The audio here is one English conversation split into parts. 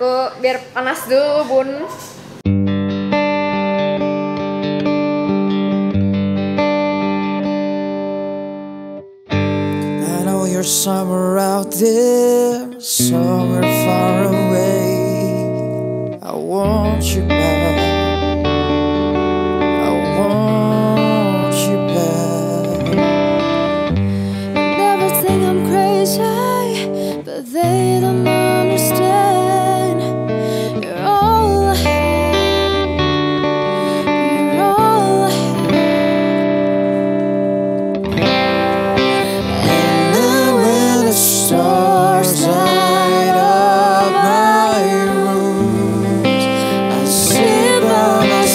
Aku biar panas dulu, Bun. I know you're somewhere out there, somewhere far away. I want you back. I want you back. And never think I'm crazy, but they don't understand. You're all I have. You're all I And then when the stars light up my room, I sit by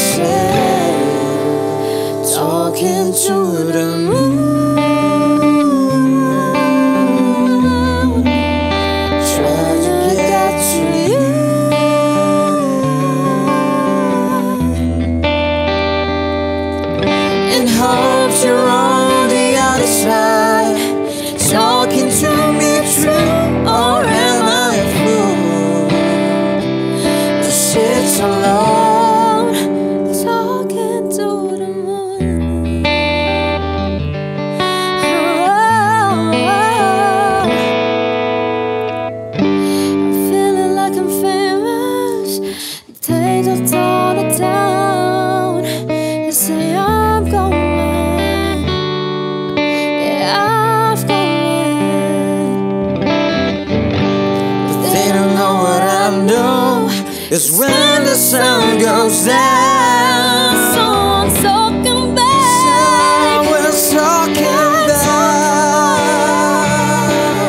myself, talking to the moon, trying to get to you. And hopes you're on the other side, talking to me true, or am I a fool to sit so alone, talking to the moon. I'm feeling like I'm famous. They don't all the town. They say I'm going, yeah, I've gone. but they don't know what I know. Is when the sun goes down, Someone's talking back. someone's talking back.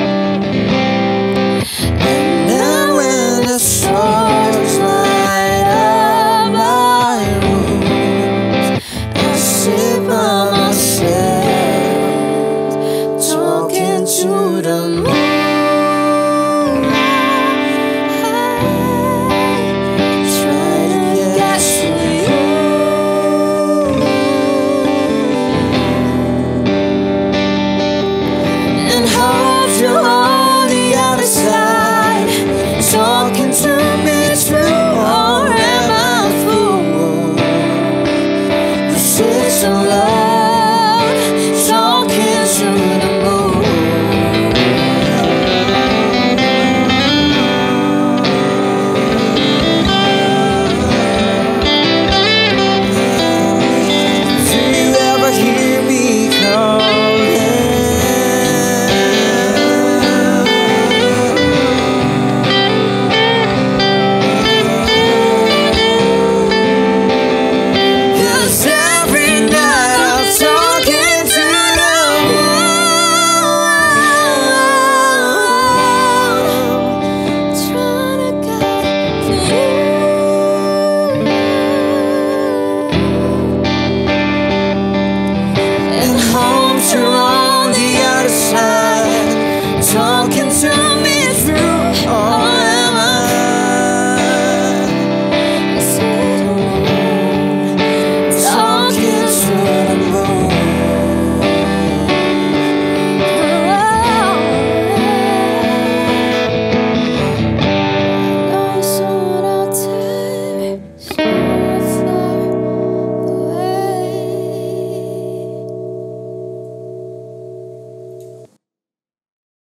And then when the stars light up my room, I sit by myself, talking to the moon, trying to get to you. And hope you're on the other side, talking to me true, or am I a fool who sits alone?